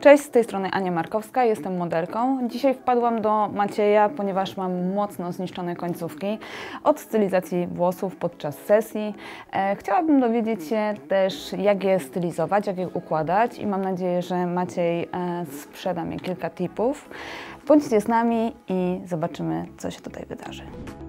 Cześć, z tej strony Ania Markowska, jestem modelką. Dzisiaj wpadłam do Macieja, ponieważ mam mocno zniszczone końcówki od stylizacji włosów podczas sesji. Chciałabym dowiedzieć się też, jak je stylizować, jak je układać i mam nadzieję, że Maciej sprzeda mi kilka tipów. Bądźcie z nami i zobaczymy, co się tutaj wydarzy.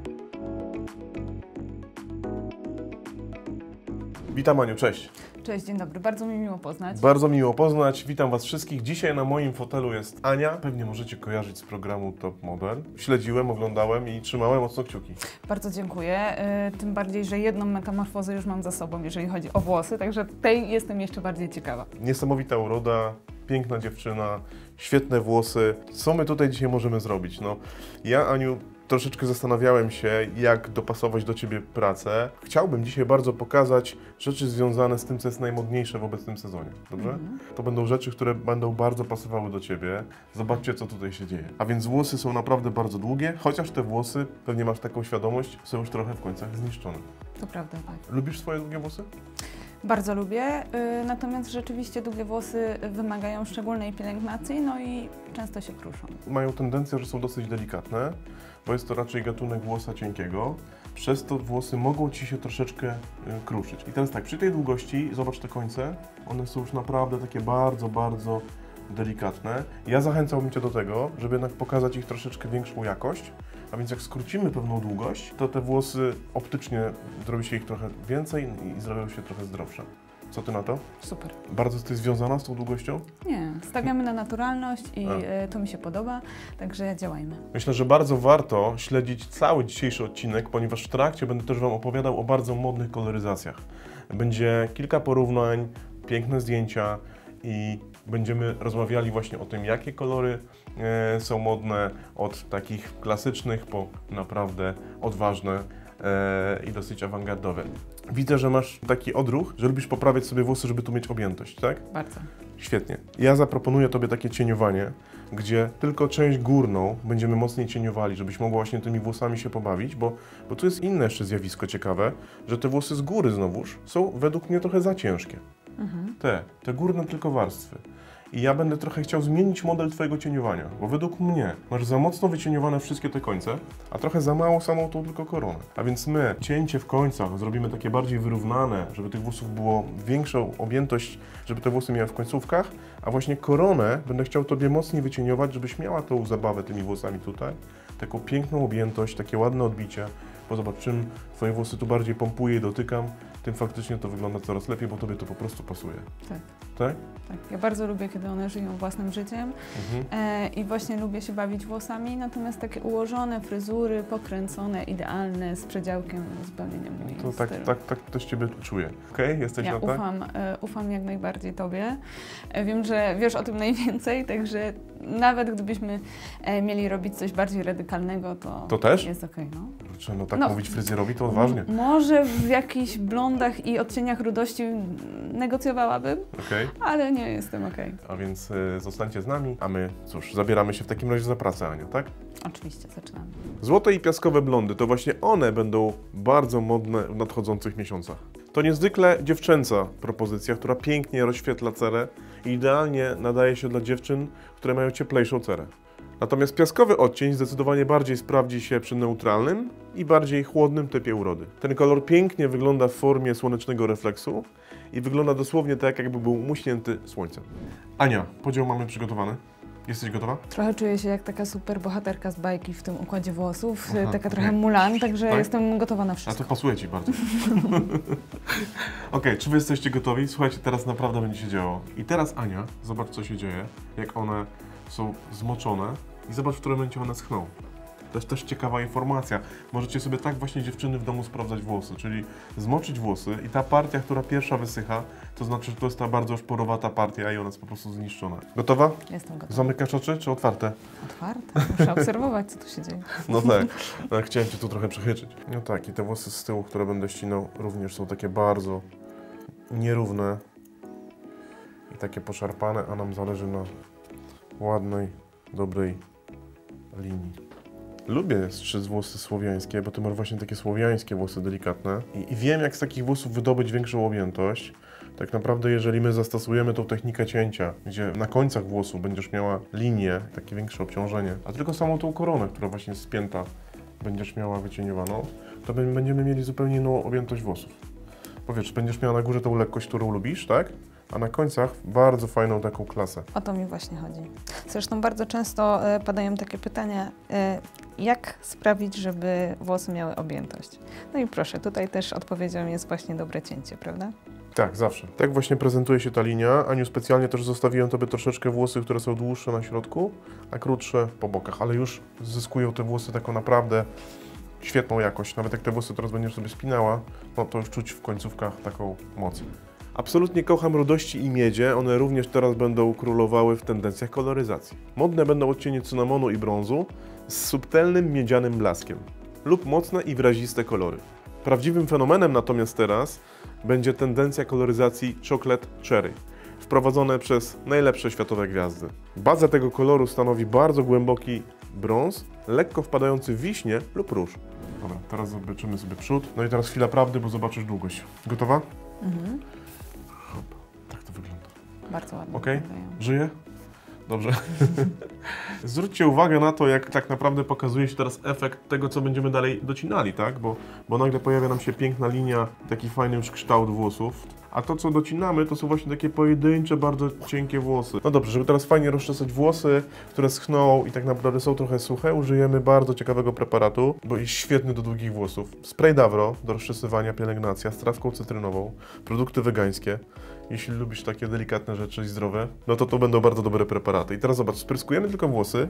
Witam Aniu, cześć. Cześć, dzień dobry, bardzo mi miło poznać. Bardzo miło poznać, witam Was wszystkich. Dzisiaj na moim fotelu jest Ania. Pewnie możecie kojarzyć z programu Top Model. Śledziłem, oglądałem i trzymałem mocno kciuki. Bardzo dziękuję, tym bardziej, że jedną metamorfozę już mam za sobą, jeżeli chodzi o włosy, także tej jestem jeszcze bardziej ciekawa. Niesamowita uroda, piękna dziewczyna, świetne włosy. Co my tutaj dzisiaj możemy zrobić? No, ja, Aniu, troszeczkę zastanawiałem się, jak dopasować do Ciebie pracę. Chciałbym dzisiaj bardzo pokazać rzeczy związane z tym, co jest najmodniejsze w obecnym sezonie, dobrze? To będą rzeczy, które będą bardzo pasowały do Ciebie. Zobaczcie, co tutaj się dzieje. A więc włosy są naprawdę bardzo długie, chociaż te włosy, pewnie masz taką świadomość, są już trochę w końcach zniszczone. To prawda, tak. Lubisz swoje długie włosy? Bardzo lubię, natomiast rzeczywiście długie włosy wymagają szczególnej pielęgnacji, no i często się kruszą. Mają tendencję, że są dosyć delikatne, bo jest to raczej gatunek włosa cienkiego. Przez to włosy mogą Ci się troszeczkę kruszyć. I teraz tak, przy tej długości, zobacz te końce, one są już naprawdę takie bardzo, bardzo delikatne. Ja zachęcałbym Cię do tego, żeby jednak pokazać ich troszeczkę większą jakość, a więc jak skrócimy pewną długość, to te włosy optycznie zrobi się ich trochę więcej i zrobią się trochę zdrowsze. Co Ty na to? Super. Bardzo jesteś związana z tą długością? Nie, stawiamy na naturalność i to mi się podoba, także działajmy. Myślę, że bardzo warto śledzić cały dzisiejszy odcinek, ponieważ w trakcie będę też Wam opowiadał o bardzo modnych koloryzacjach. Będzie kilka porównań, piękne zdjęcia i będziemy rozmawiali właśnie o tym, jakie kolory są modne, od takich klasycznych po naprawdę odważne i dosyć awangardowe. Widzę, że masz taki odruch, że lubisz poprawiać sobie włosy, żeby tu mieć objętość, tak? Bardzo. Świetnie. Ja zaproponuję Tobie takie cieniowanie, gdzie tylko część górną będziemy mocniej cieniowali, żebyś mogła właśnie tymi włosami się pobawić, bo tu jest inne jeszcze zjawisko ciekawe, że te włosy z góry znowuż są według mnie trochę za ciężkie. Te górne tylko warstwy. I ja będę trochę chciał zmienić model Twojego cieniowania, bo według mnie masz za mocno wycieniowane wszystkie te końce, a trochę za mało samą tą tylko koronę. A więc my cięcie w końcach zrobimy takie bardziej wyrównane, żeby tych włosów było większą objętość, żeby te włosy miały w końcówkach, a właśnie koronę będę chciał Tobie mocniej wycieniować, żebyś miała tą zabawę tymi włosami tutaj, taką piękną objętość, takie ładne odbicie, bo zobacz, czym Twoje włosy tu bardziej pompuję i dotykam, tym faktycznie to wygląda coraz lepiej, bo Tobie to po prostu pasuje. Tak. Tak? Tak, ja bardzo lubię, kiedy one żyją własnym życiem i właśnie lubię się bawić włosami, natomiast takie ułożone fryzury, pokręcone, idealne, z przedziałkiem zupełnie nie mój To tak też Ciebie czuję. Okej? Jesteś Ja na tak? ufam jak najbardziej Tobie. Wiem, że wiesz o tym najwięcej, także nawet gdybyśmy mieli robić coś bardziej radykalnego, To też? jest okej, no. Kurczę, no tak mówić fryzjerowi to odważnie. Może w jakichś blondach i odcieniach rudości negocjowałabym, ale nie jestem okej. A więc zostańcie z nami, a my, cóż, zabieramy się w takim razie za pracę, Aniu, tak? Oczywiście, zaczynamy. Złote i piaskowe blondy, to właśnie one będą bardzo modne w nadchodzących miesiącach. To niezwykle dziewczęca propozycja, która pięknie rozświetla cerę i idealnie nadaje się dla dziewczyn, które mają cieplejszą cerę. Natomiast piaskowy odcień zdecydowanie bardziej sprawdzi się przy neutralnym i bardziej chłodnym typie urody. Ten kolor pięknie wygląda w formie słonecznego refleksu i wygląda dosłownie tak, jakby był muśnięty słońcem. Ania, podział mamy przygotowany. Jesteś gotowa? Trochę czuję się jak taka super bohaterka z bajki w tym układzie włosów, taka trochę Mulan, także jestem gotowa na A wszystko. to pasuje Ci bardzo. Okej, czy Wy jesteście gotowi? Słuchajcie, teraz naprawdę będzie się działo. I teraz Ania, zobacz co się dzieje, jak one są zmoczone i zobacz, w którym momencie one schną. To jest też ciekawa informacja. Możecie sobie tak właśnie dziewczyny w domu sprawdzać włosy, czyli zmoczyć włosy i ta partia, która pierwsza wysycha, to znaczy, że to jest ta bardzo szporowata partia i ona jest po prostu zniszczona. Gotowa? Jestem gotowa. Zamykasz oczy czy otwarte? Otwarte. Muszę obserwować, co tu się dzieje. No tak, no, chciałem Cię tu trochę przechyczyć. No tak, i te włosy z tyłu, które będę ścinał, również są takie bardzo nierówne i takie poszarpane, a nam zależy na ładnej, dobrej linii. Lubię strzyc włosy słowiańskie, bo ty masz właśnie takie słowiańskie włosy delikatne. I wiem, jak z takich włosów wydobyć większą objętość. Tak naprawdę, jeżeli my zastosujemy tą technikę cięcia, gdzie na końcach włosów będziesz miała linię, takie większe obciążenie, a tylko samą tą koronę, która właśnie jest spięta, będziesz miała wycieniowaną, to będziemy mieli zupełnie inną objętość włosów. Bo wiesz, będziesz miała na górze tą lekkość, którą lubisz, tak? A na końcach bardzo fajną taką klasę. O to mi właśnie chodzi. Zresztą bardzo często padają takie pytania, jak sprawić, żeby włosy miały objętość? No i proszę, tutaj też odpowiedzią jest właśnie dobre cięcie, prawda? Tak, zawsze. Tak właśnie prezentuje się ta linia. Aniu, specjalnie też zostawiłem Tobie troszeczkę włosy, które są dłuższe na środku, a krótsze po bokach, ale już zyskują te włosy taką naprawdę świetną jakość. Nawet jak te włosy teraz będziesz sobie spinała, no to już czuć w końcówkach taką moc. Absolutnie kocham rudości i miedzie, one również teraz będą królowały w tendencjach koloryzacji. Modne będą odcienie cynamonu i brązu z subtelnym miedzianym blaskiem lub mocne i wyraziste kolory. Prawdziwym fenomenem natomiast teraz będzie tendencja koloryzacji chocolate cherry, wprowadzone przez najlepsze światowe gwiazdy. Bazę tego koloru stanowi bardzo głęboki brąz, lekko wpadający w wiśnie lub róż. Dobra, teraz zobaczymy sobie przód. No i teraz chwila prawdy, bo zobaczysz długość. Gotowa? Mhm. Hop, tak to wygląda. Bardzo ładnie. Okej? wyglądają. Żyje? Dobrze. Zwróćcie uwagę na to, jak tak naprawdę pokazuje się teraz efekt tego, co będziemy dalej docinali, tak? Bo nagle pojawia nam się piękna linia, taki fajny już kształt włosów. A to, co docinamy, to są właśnie takie pojedyncze, bardzo cienkie włosy. No dobrze, żeby teraz fajnie rozczesać włosy, które schną i tak naprawdę są trochę suche, użyjemy bardzo ciekawego preparatu, bo jest świetny do długich włosów. Spray Davro do rozczesywania, pielęgnacja z trawką cytrynową, produkty wegańskie. Jeśli lubisz takie delikatne rzeczy i zdrowe, no to będą bardzo dobre preparaty. I teraz zobacz, spryskujemy tylko włosy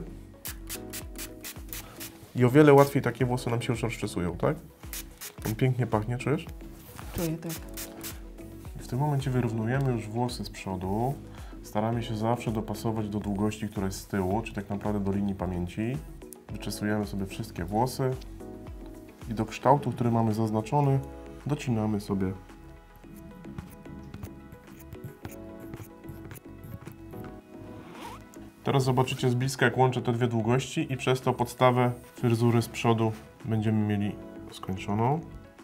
i o wiele łatwiej takie włosy nam się już rozczesują, tak? On pięknie pachnie, czujesz? Czuję, tak. W tym momencie wyrównujemy już włosy z przodu. Staramy się zawsze dopasować do długości, która jest z tyłu, czy tak naprawdę do linii pamięci. Wyczesujemy sobie wszystkie włosy i do kształtu, który mamy zaznaczony, docinamy sobie. Teraz zobaczycie z bliska, jak łączę te dwie długości i przez to podstawę fryzury z przodu będziemy mieli skończoną.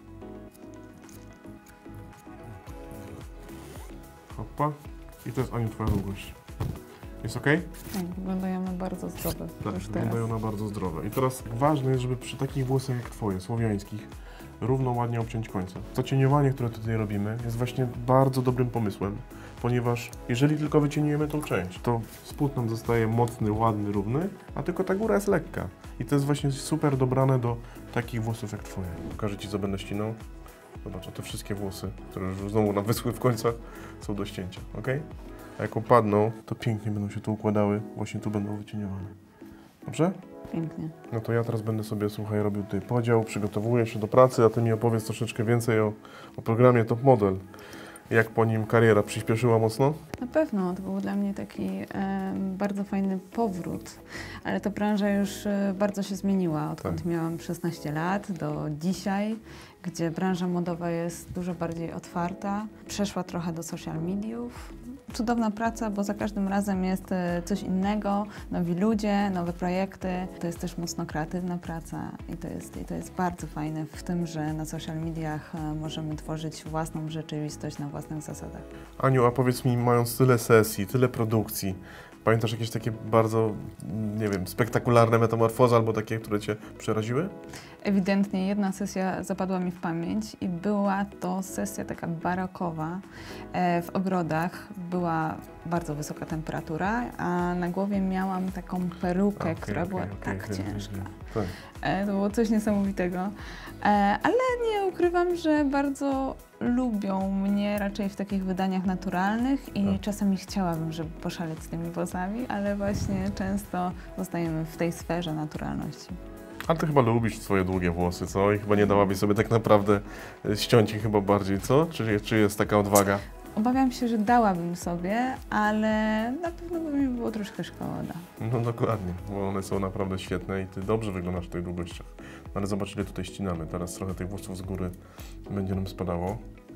Hopa. I to jest, Aniu, Twoja długość. Jest ok? Tak, wyglądają na bardzo zdrowe Tak, już teraz. wyglądają na bardzo zdrowe. I teraz ważne jest, żeby przy takich włosach jak Twoje, słowiańskich, równo ładnie obciąć końce. To cieniowanie, które tutaj robimy, jest właśnie bardzo dobrym pomysłem, ponieważ jeżeli tylko wycieniujemy tą część, to spód nam zostaje mocny, ładny, równy, a tylko ta góra jest lekka. I to jest właśnie super dobrane do takich włosów jak Twoje. Pokażę Ci, co będę ścinał. Zobacz, a te wszystkie włosy, które już znowu nam wyschły w końcach, są do ścięcia, ok? A jak opadną, to pięknie będą się tu układały, właśnie tu będą wycieniowane. Dobrze? Pięknie. No to ja teraz będę sobie, słuchaj, robił tutaj podział, przygotowuję się do pracy, a Ty mi opowiedz troszeczkę więcej o programie Top Model. Jak po nim kariera przyspieszyła mocno? Na pewno, to był dla mnie taki bardzo fajny powrót, ale ta branża już bardzo się zmieniła, odkąd Tak. miałam 16 lat do dzisiaj, gdzie branża modowa jest dużo bardziej otwarta, przeszła trochę do social mediów. Cudowna praca, bo za każdym razem jest coś innego, nowi ludzie, nowe projekty. To jest też mocno kreatywna praca i to jest bardzo fajne w tym, że na social mediach możemy tworzyć własną rzeczywistość na własnych zasadach. Aniu, a powiedz mi, mając tyle sesji, tyle produkcji, pamiętasz jakieś takie bardzo, nie wiem, spektakularne metamorfozy albo takie, które Cię przeraziły? Ewidentnie jedna sesja zapadła mi w pamięć i była to sesja taka barokowa. W ogrodach była bardzo wysoka temperatura, a na głowie miałam taką perukę, która była tak ciężka. Tak. To było coś niesamowitego. Ale nie ukrywam, że bardzo lubią mnie raczej w takich wydaniach naturalnych i Tak. czasami chciałabym, żeby poszaleć z tymi włosami, ale właśnie często zostajemy w tej sferze naturalności. Ale Ty chyba lubisz swoje długie włosy, co? I chyba nie dałabyś sobie tak naprawdę ściąć ich chyba bardziej, co? Czy jest taka odwaga? Obawiam się, że dałabym sobie, ale na pewno by mi było troszkę szkoda. No dokładnie, bo one są naprawdę świetne i Ty dobrze wyglądasz w tych długościach. Ale zobacz, ile tutaj ścinamy. Teraz trochę tych włosów z góry będzie nam spadało.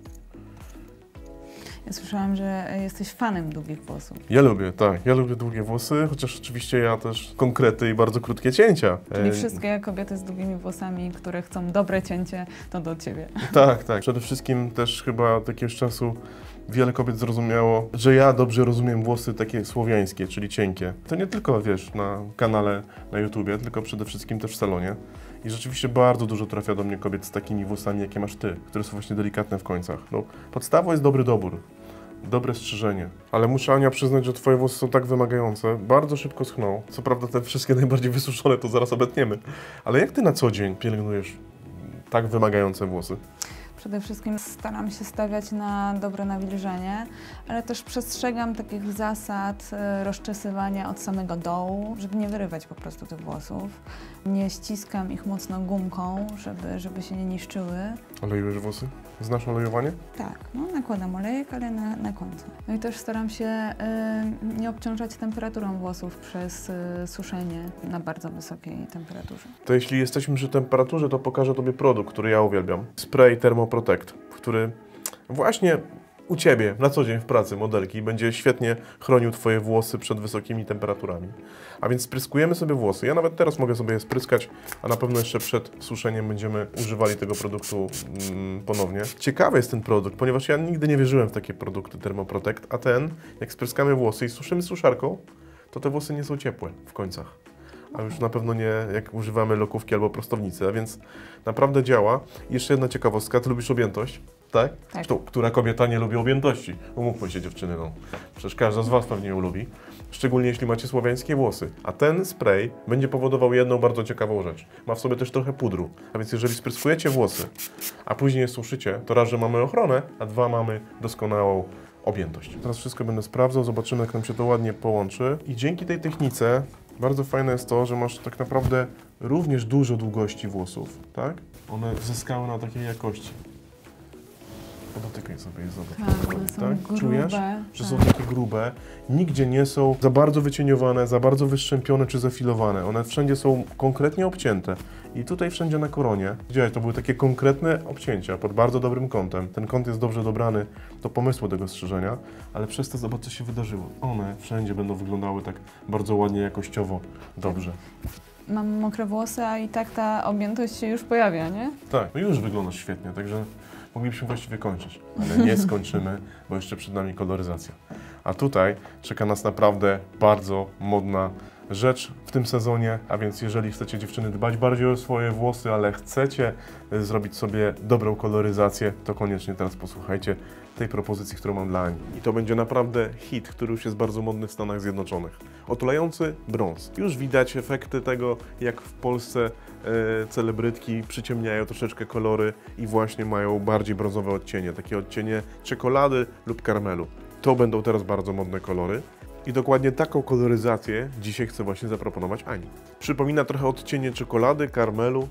Ja słyszałam, że jesteś fanem długich włosów. Ja lubię, tak. Ja lubię długie włosy, chociaż oczywiście ja też konkrety i bardzo krótkie cięcia. Czyli wszystkie kobiety z długimi włosami, które chcą dobre cięcie, to do Ciebie. Tak, tak. Przede wszystkim też chyba od jakiegoś czasu wiele kobiet zrozumiało, że ja dobrze rozumiem włosy takie słowiańskie, czyli cienkie. To nie tylko, wiesz, na kanale na YouTubie, tylko przede wszystkim też w salonie. I rzeczywiście bardzo dużo trafia do mnie kobiet z takimi włosami, jakie masz ty, które są właśnie delikatne w końcach. No, podstawą jest dobry dobór, dobre strzyżenie. Ale muszę, Ania, przyznać, że twoje włosy są tak wymagające, bardzo szybko schną. Co prawda te wszystkie najbardziej wysuszone to zaraz obetniemy. Ale jak ty na co dzień pielęgnujesz tak wymagające włosy? Przede wszystkim staram się stawiać na dobre nawilżenie, ale też przestrzegam takich zasad rozczesywania od samego dołu, żeby nie wyrywać po prostu tych włosów. Nie ściskam ich mocno gumką, żeby się nie niszczyły. Olejujesz włosy? Znasz olejowanie? Tak, no nakładam olejek, ale na końcu. No i też staram się nie obciążać temperaturą włosów przez suszenie na bardzo wysokiej temperaturze. To jeśli jesteśmy przy temperaturze, to pokażę tobie produkt, który ja uwielbiam. Spray Thermoprotect, który właśnie u ciebie na co dzień w pracy modelki będzie świetnie chronił twoje włosy przed wysokimi temperaturami. A więc spryskujemy sobie włosy. Ja nawet teraz mogę sobie je spryskać, a na pewno jeszcze przed suszeniem będziemy używali tego produktu ponownie. Ciekawy jest ten produkt, ponieważ ja nigdy nie wierzyłem w takie produkty Thermoprotect, a ten, jak spryskamy włosy i suszymy suszarką, to te włosy nie są ciepłe w końcach. A już na pewno nie jak używamy lokówki albo prostownicy, a więc naprawdę działa. I jeszcze jedna ciekawostka, ty lubisz objętość, tak? Tak. Zresztą, która kobieta nie lubi objętości? Umówmy się, dziewczyny, no. Przecież każda z was pewnie ją lubi. Szczególnie jeśli macie słowiańskie włosy. A ten spray będzie powodował jedną bardzo ciekawą rzecz. Ma w sobie też trochę pudru. A więc jeżeli spryskujecie włosy, a później je suszycie, to raz, że mamy ochronę, a dwa, mamy doskonałą objętość. Teraz wszystko będę sprawdzał, zobaczymy, jak nam się to ładnie połączy. I dzięki tej technice bardzo fajne jest to, że masz tak naprawdę również dużo długości włosów, tak? One zyskały na takiej jakości. Podotykaj sobie je, zobacz. Tak, one są grube. Czujesz, że tak. są takie grube, nigdzie nie są za bardzo wycieniowane, za bardzo wyszczępione czy zafilowane. One wszędzie są konkretnie obcięte. I tutaj wszędzie na koronie, gdzie to były takie konkretne obcięcia pod bardzo dobrym kątem. Ten kąt jest dobrze dobrany do pomysłu tego strzyżenia, ale przez to zobacz, co się wydarzyło. One wszędzie będą wyglądały tak bardzo ładnie, jakościowo, dobrze. Mam mokre włosy, a i tak ta objętość się już pojawia, nie? Tak, no już wyglądasz świetnie, także moglibyśmy właściwie kończyć, ale nie skończymy, bo jeszcze przed nami koloryzacja. A tutaj czeka nas naprawdę bardzo modna rzecz w tym sezonie, a więc jeżeli chcecie, dziewczyny, dbać bardziej o swoje włosy, ale chcecie zrobić sobie dobrą koloryzację, to koniecznie teraz posłuchajcie tej propozycji, którą mam dla Ani. I to będzie naprawdę hit, który już jest bardzo modny w Stanach Zjednoczonych. Otulający brąz. Już widać efekty tego, jak w Polsce celebrytki przyciemniają troszeczkę kolory i właśnie mają bardziej brązowe odcienie, takie odcienie czekolady lub karmelu. To będą teraz bardzo modne kolory. I dokładnie taką koloryzację dzisiaj chcę właśnie zaproponować Ani. Przypomina trochę odcienie czekolady, karmelu.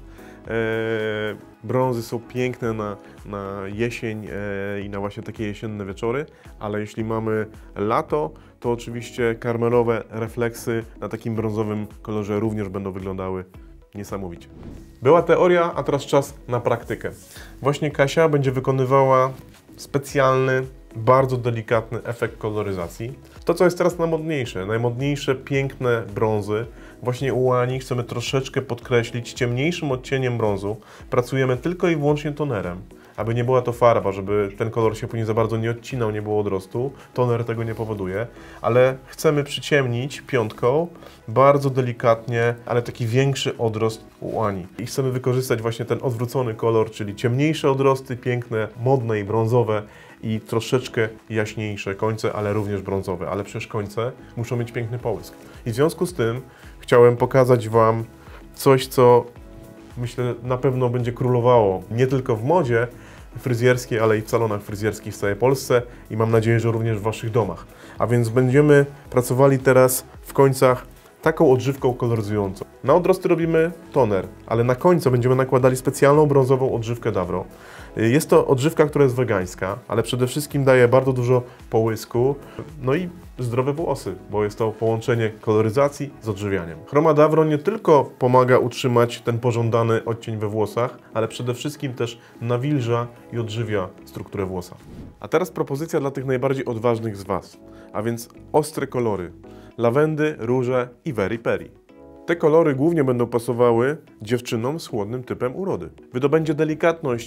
Brązy są piękne na jesień i na właśnie takie jesienne wieczory, ale jeśli mamy lato, to oczywiście karmelowe refleksy na takim brązowym kolorze również będą wyglądały niesamowicie. Była teoria, a teraz czas na praktykę. Właśnie Kasia będzie wykonywała specjalny, bardzo delikatny efekt koloryzacji. To, co jest teraz najmodniejsze piękne brązy, właśnie u Ani chcemy troszeczkę podkreślić ciemniejszym odcieniem brązu. Pracujemy tylko i wyłącznie tonerem, aby nie była to farba, żeby ten kolor się później za bardzo nie odcinał, nie było odrostu. Toner tego nie powoduje, ale chcemy przyciemnić piątką bardzo delikatnie, ale taki większy odrost u Ani. I chcemy wykorzystać właśnie ten odwrócony kolor, czyli ciemniejsze odrosty, piękne, modne i brązowe, i troszeczkę jaśniejsze końce, ale również brązowe. Ale przecież końce muszą mieć piękny połysk. I w związku z tym chciałem pokazać Wam coś, co myślę na pewno będzie królowało nie tylko w modzie fryzjerskiej, ale i w salonach fryzjerskich w całej Polsce i mam nadzieję, że również w Waszych domach. A więc będziemy pracowali teraz w końcach taką odżywką koloryzującą. Na odrosty robimy toner, ale na końcu będziemy nakładali specjalną brązową odżywkę Davro. Jest to odżywka, która jest wegańska, ale przede wszystkim daje bardzo dużo połysku, no i zdrowe włosy, bo jest to połączenie koloryzacji z odżywianiem. Chroma Davro nie tylko pomaga utrzymać ten pożądany odcień we włosach, ale przede wszystkim też nawilża i odżywia strukturę włosa. A teraz propozycja dla tych najbardziej odważnych z Was, a więc ostre kolory. Lawendy, róże i very peri. Te kolory głównie będą pasowały dziewczynom z chłodnym typem urody. Wydobędzie delikatność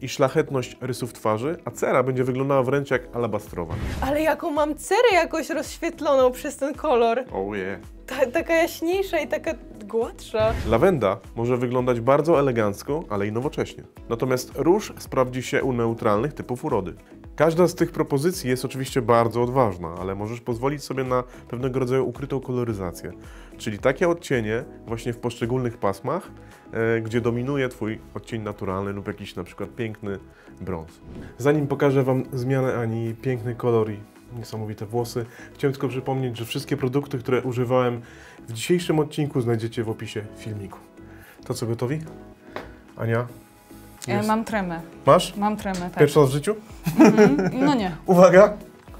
i szlachetność rysów twarzy, a cera będzie wyglądała wręcz jak alabastrowa. Ale jaką mam cerę jakoś rozświetloną przez ten kolor. Oh yeah. Taka jaśniejsza i taka gładsza. Lawenda może wyglądać bardzo elegancko, ale i nowocześnie. Natomiast róż sprawdzi się u neutralnych typów urody. Każda z tych propozycji jest oczywiście bardzo odważna, ale możesz pozwolić sobie na pewnego rodzaju ukrytą koloryzację. Czyli takie odcienie właśnie w poszczególnych pasmach, gdzie dominuje Twój odcień naturalny lub jakiś na przykład piękny brąz. Zanim pokażę Wam zmianę Ani, piękny kolor i niesamowite włosy, chciałem tylko przypomnieć, że wszystkie produkty, które używałem w dzisiejszym odcinku, znajdziecie w opisie filmiku. To co, gotowi? Ania? Jest. Mam tremę. Masz? Mam tremę, tak. Pierwszy raz w życiu? No nie. Uwaga!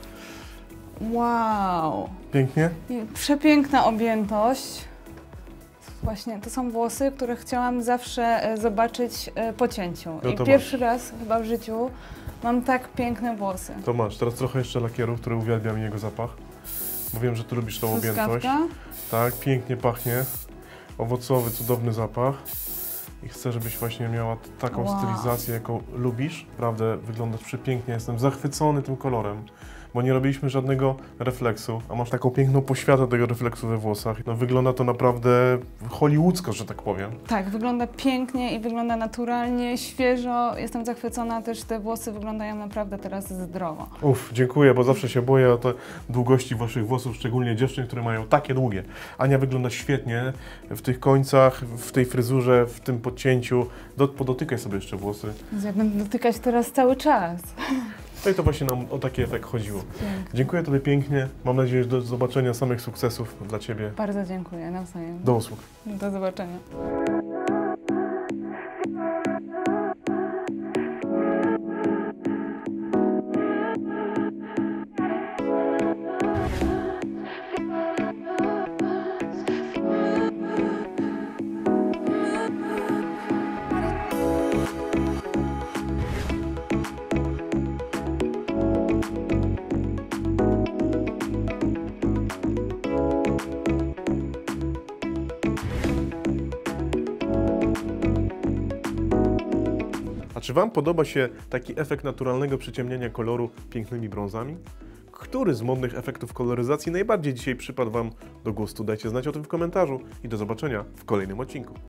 Wow. Pięknie. I przepiękna objętość. Właśnie, to są włosy, które chciałam zawsze zobaczyć po cięciu. No I to pierwszy raz chyba w życiu mam tak piękne włosy. To masz. Teraz trochę jeszcze lakieru, który uwielbiam i jego zapach. Bo wiem, że Ty lubisz tą objętość. Truskawka. Tak, pięknie pachnie. Owocowy, cudowny zapach. I chcę, żebyś właśnie miała taką Wow. stylizację, jaką lubisz. Naprawdę wyglądasz przepięknie. Jestem zachwycony tym kolorem, bo nie robiliśmy żadnego refleksu, a masz taką piękną poświatę tego refleksu we włosach. No, wygląda to naprawdę hollywoodzko, że tak powiem. Tak, wygląda pięknie i wygląda naturalnie, świeżo. Jestem zachwycona, też te włosy wyglądają naprawdę teraz zdrowo. Dziękuję, bo zawsze się boję o te długości waszych włosów, szczególnie dziewczyn, które mają takie długie. Ania wygląda świetnie w tych końcach, w tej fryzurze, w tym podcięciu. Podotykaj sobie jeszcze włosy. Ja będę dotykać teraz cały czas. No i to właśnie nam o taki efekt chodziło. Pięknie. Dziękuję Tobie pięknie. Mam nadzieję, że do zobaczenia, samych sukcesów dla Ciebie. Bardzo dziękuję, nawzajem. Do usług. Do zobaczenia. A czy Wam podoba się taki efekt naturalnego przyciemniania koloru pięknymi brązami? Który z modnych efektów koloryzacji najbardziej dzisiaj przypadł Wam do gustu? Dajcie znać o tym w komentarzu i do zobaczenia w kolejnym odcinku.